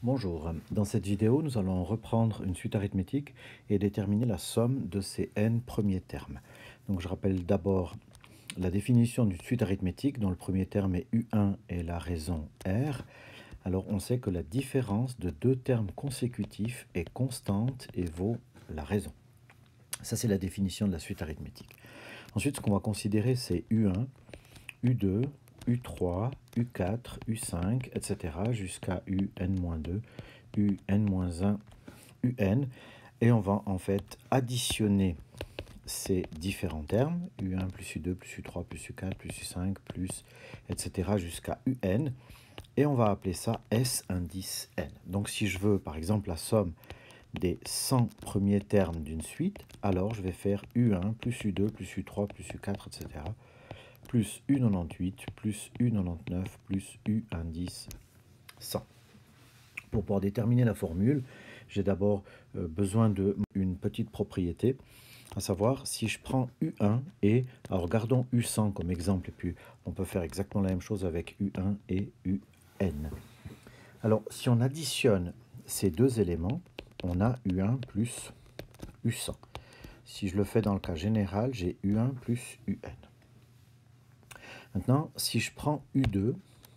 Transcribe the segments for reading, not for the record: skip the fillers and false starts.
Bonjour, dans cette vidéo nous allons reprendre une suite arithmétique et déterminer la somme de ces n premiers termes. Donc je rappelle d'abord la définition d'une suite arithmétique dont le premier terme est U1 et la raison R. Alors on sait que la différence de deux termes consécutifs est constante et vaut la raison. Ça c'est la définition de la suite arithmétique. Ensuite ce qu'on va considérer c'est U1, U2, U3, U4, U5, etc. jusqu'à UN-2, UN-1, UN. Et on va en fait additionner ces différents termes, U1 plus U2 plus U3 plus U4 plus U5 plus, etc. jusqu'à UN. Et on va appeler ça S indice N. Donc si je veux par exemple la somme des 100 premiers termes d'une suite, alors je vais faire U1 plus U2 plus U3 plus U4, etc. plus U98 plus U99 plus U indice 100. Pour pouvoir déterminer la formule, j'ai d'abord besoin d'une petite propriété, à savoir si je prends U1 et, alors gardons U100 comme exemple, et puis on peut faire exactement la même chose avec U1 et UN. Alors si on additionne ces deux éléments, on a U1 plus U100. Si je le fais dans le cas général, j'ai U1 plus UN. Maintenant, si je prends U2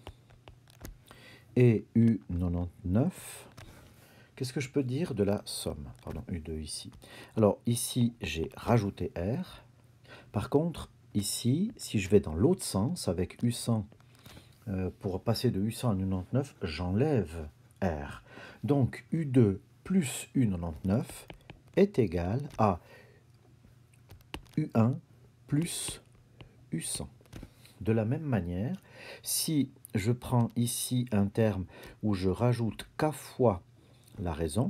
et U99, qu'est-ce que je peux dire de la somme? Pardon, U2 ici. Alors ici, j'ai rajouté R. Par contre, ici, si je vais dans l'autre sens, avec U100, pour passer de U100 à U99, j'enlève R. Donc U2 plus U99 est égal à U1 plus U100. De la même manière, si je prends ici un terme où je rajoute k fois la raison,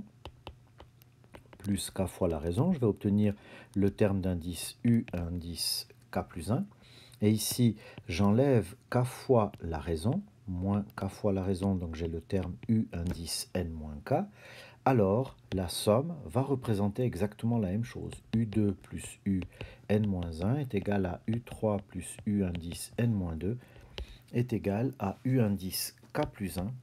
plus k fois la raison, je vais obtenir le terme d'indice U indice k plus 1. Et ici, j'enlève k fois la raison, moins k fois la raison, donc j'ai le terme U indice n moins k. Alors, la somme va représenter exactement la même chose. U2 plus U n-1 est égal à U3 plus U indice n-2 est égal à U indice k plus 1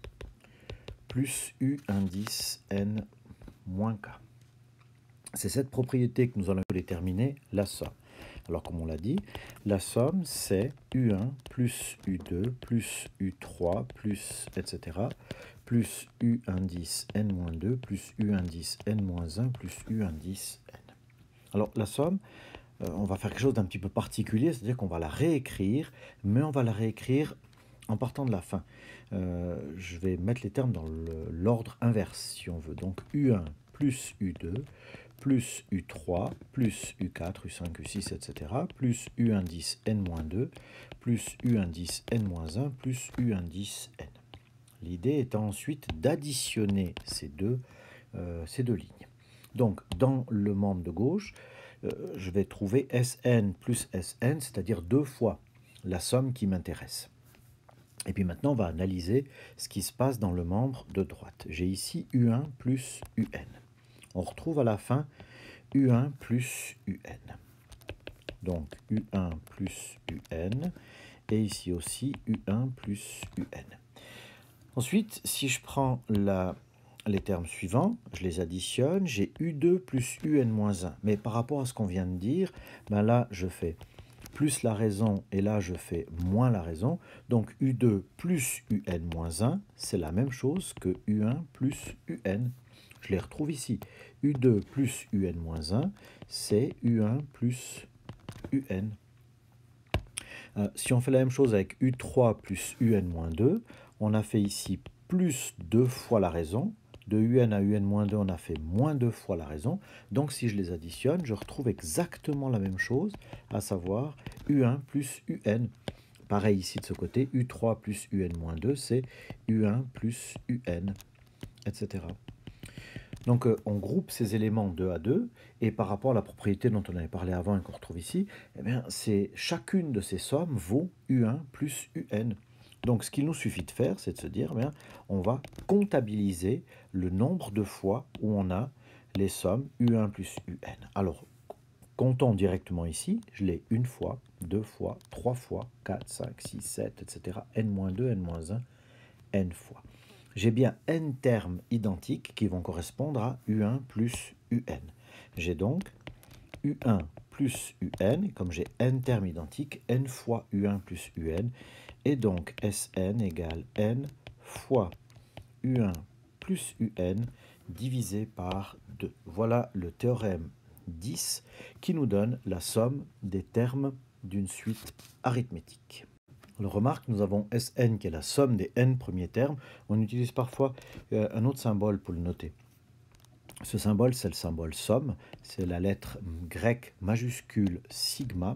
plus U indice n moins k. C'est cette propriété que nous allons déterminer la somme. Alors comme on l'a dit, la somme c'est U1 plus U2 plus U3 plus etc. plus U indice n-2 plus U indice n-1 plus U indice n. Alors la somme, on va faire quelque chose d'un petit peu particulier, c'est-à-dire qu'on va la réécrire, mais on va la réécrire en partant de la fin. Je vais mettre les termes dans l'ordre inverse si on veut. Donc U1 plus U2 plus U3 plus U4, U5, U6, etc. plus U indice n-2 plus U indice n-1 plus U indice n. L'idée étant ensuite d'additionner ces deux lignes. Donc dans le membre de gauche, je vais trouver Sn plus Sn, c'est-à-dire deux fois la somme qui m'intéresse. Et puis maintenant, on va analyser ce qui se passe dans le membre de droite. J'ai ici U1 plus UN. On retrouve à la fin U1 plus UN. Donc U1 plus UN. Et ici aussi U1 plus UN. Ensuite, si je prends les termes suivants, je les additionne, j'ai U2 plus UN-1. Mais par rapport à ce qu'on vient de dire, ben là, je fais plus la raison, et là, je fais moins la raison. Donc, U2 plus UN-1, c'est la même chose que U1 plus UN. Je les retrouve ici. U2 plus UN-1, c'est U1 plus UN. Si on fait la même chose avec U3 plus UN-2, on a fait ici plus 2 fois la raison. De UN à UN-2, on a fait moins 2 fois la raison. Donc si je les additionne, je retrouve exactement la même chose, à savoir U1 plus UN. Pareil ici de ce côté, U3 plus UN-2, c'est U1 plus UN, etc. Donc on groupe ces éléments 2 à 2, et par rapport à la propriété dont on avait parlé avant et qu'on retrouve ici, eh bien, chacune de ces sommes vaut U1 plus UN. Donc ce qu'il nous suffit de faire, c'est de se dire, eh bien, on va comptabiliser le nombre de fois où on a les sommes U1 plus UN. Alors, comptons directement ici, je l'ai une fois, deux fois, trois fois, 4, 5, 6, 7, etc. N-2, N-1, N fois. j'ai bien n termes identiques qui vont correspondre à U1 plus UN. J'ai donc U1 plus UN, et comme j'ai n termes identiques, n fois U1 plus UN, et donc Sn égale n fois U1 plus UN divisé par 2. Voilà le théorème 10 qui nous donne la somme des termes d'une suite arithmétique. Alors remarque, nous avons Sn qui est la somme des n premiers termes. On utilise parfois un autre symbole pour le noter. Ce symbole, c'est le symbole somme. C'est la lettre grecque majuscule sigma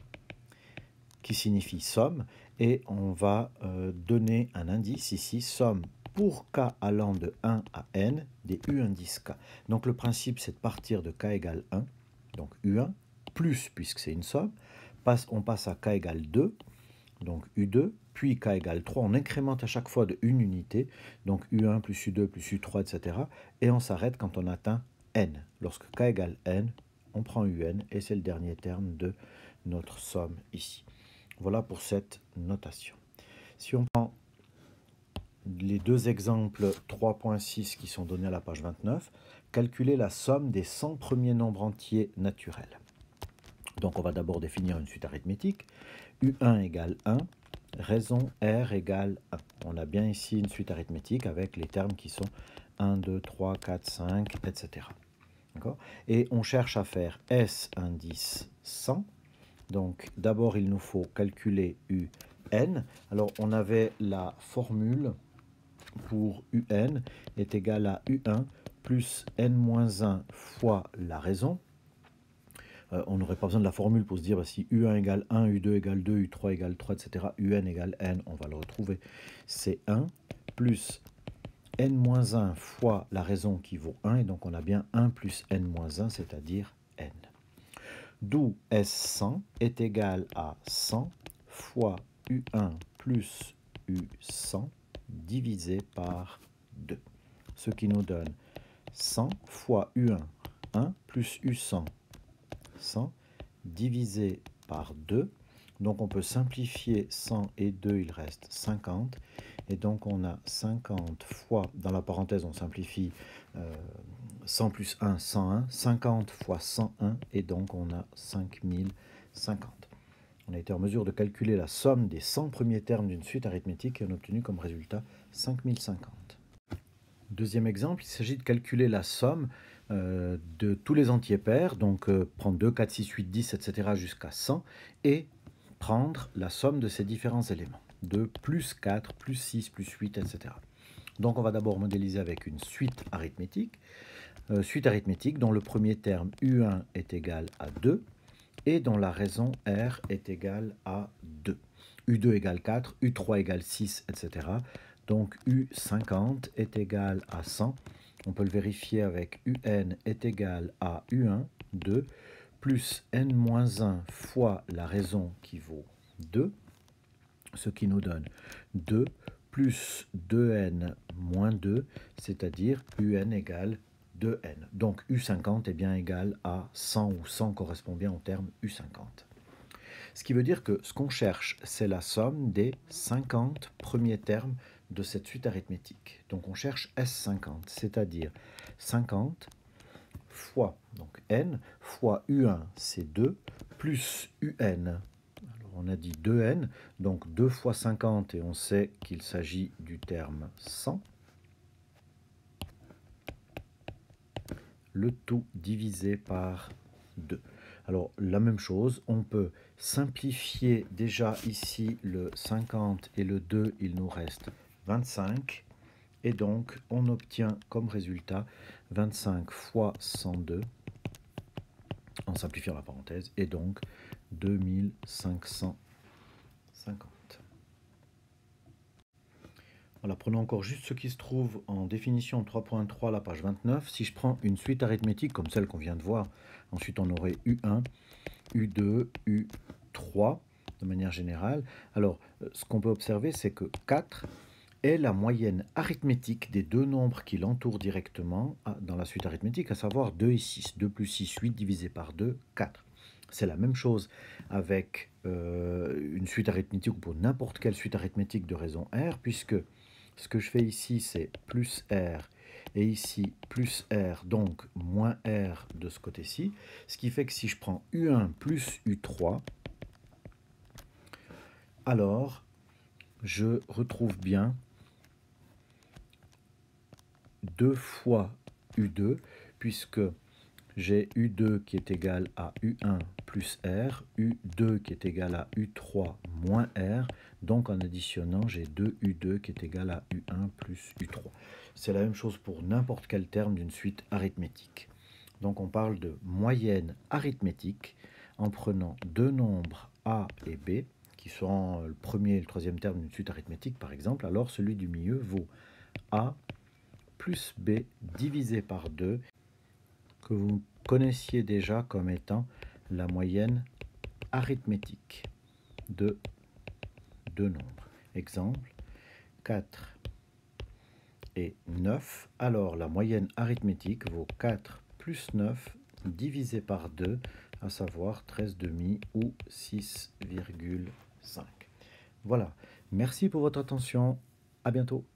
qui signifie somme. Et on va donner un indice ici, somme pour k allant de 1 à n des u indice k. Donc le principe, c'est de partir de k égale 1, donc u1, plus, puisque c'est une somme, on passe à k égale 2, donc U2, puis k égale 3, on incrémente à chaque fois de une unité, donc U1 plus U2 plus U3, etc. Et on s'arrête quand on atteint n. Lorsque k égale n, on prend UN, et c'est le dernier terme de notre somme ici. Voilà pour cette notation. Si on prend les deux exemples 3.6 qui sont donnés à la page 29, calculer la somme des 100 premiers nombres entiers naturels. Donc on va d'abord définir une suite arithmétique. U1 égale 1, raison R égale 1. On a bien ici une suite arithmétique avec les termes qui sont 1, 2, 3, 4, 5, etc. Et on cherche à faire S indice 100. Donc d'abord il nous faut calculer UN. Alors on avait la formule pour UN est égal à U1 plus N-1 fois la raison. On n'aurait pas besoin de la formule pour se dire si U1 égale 1, U2 égale 2, U3 égale 3, etc. UN égale N, on va le retrouver. C'est 1 plus N-1 fois la raison qui vaut 1, et donc on a bien 1 plus N-1, c'est-à-dire N. D'où S100 est égal à 100 fois U1 plus U100 divisé par 2. Ce qui nous donne 100 fois U1, 1 plus U100, 100 divisé par 2. Donc on peut simplifier 100 et 2, il reste 50. Et donc on a 50 fois, dans la parenthèse on simplifie 100 plus 1, 101, 50 fois 101, et donc on a 5050. On a été en mesure de calculer la somme des 100 premiers termes d'une suite arithmétique et on a obtenu comme résultat 5050. Deuxième exemple, il s'agit de calculer la somme de tous les entiers pairs, donc prendre 2, 4, 6, 8, 10, etc. jusqu'à 100, et prendre la somme de ces différents éléments, de plus 4, plus 6, plus 8, etc. Donc on va d'abord modéliser avec une suite arithmétique dont le premier terme U1 est égal à 2, et dont la raison R est égale à 2. U2 égale 4, U3 égale 6, etc. Donc U50 est égal à 100. On peut le vérifier avec UN est égal à U1, 2, plus N-1 fois la raison qui vaut 2, ce qui nous donne 2 plus 2N moins 2, c'est-à-dire UN égale 2N. Donc U50 est bien égal à 100, où 100 correspond bien au terme U50. Ce qui veut dire que ce qu'on cherche, c'est la somme des 50 premiers termes de cette suite arithmétique. Donc on cherche S50, c'est-à-dire 50 fois donc N fois U1, c'est 2, plus UN. Alors on a dit 2N, donc 2 fois 50, et on sait qu'il s'agit du terme 100. Le tout divisé par 2. Alors la même chose, on peut simplifier déjà ici le 50 et le 2, il nous reste 25. Et donc on obtient comme résultat 25 fois 102, en simplifiant la parenthèse, et donc 2550. Voilà, prenons encore juste ce qui se trouve en définition 3.3, la page 29. Si je prends une suite arithmétique comme celle qu'on vient de voir, ensuite on aurait U1, U2, U3 de manière générale. Alors, ce qu'on peut observer, c'est que 4 est la moyenne arithmétique des deux nombres qui l'entourent directement dans la suite arithmétique, à savoir 2 et 6. 2 plus 6, 8 divisé par 2, 4. C'est la même chose avec une suite arithmétique, ou pour n'importe quelle suite arithmétique de raison R, puisque Ce que je fais ici, c'est plus R, et ici plus R, donc moins R de ce côté-ci. Ce qui fait que si je prends U1 plus U3, alors je retrouve bien 2 fois U2, puisque j'ai U2 qui est égal à U1 plus R, U2 qui est égal à U3 moins R, donc en additionnant, j'ai 2U2 qui est égal à U1 plus U3. C'est la même chose pour n'importe quel terme d'une suite arithmétique. Donc on parle de moyenne arithmétique en prenant deux nombres A et B, qui sont le premier et le troisième terme d'une suite arithmétique par exemple, alors celui du milieu vaut A plus B divisé par 2, que vous connaissiez déjà comme étant la moyenne arithmétique de deux nombres. Exemple, 4 et 9. Alors la moyenne arithmétique vaut 4 plus 9 divisé par 2, à savoir 13,5 ou 6,5. Voilà. Merci pour votre attention. À bientôt.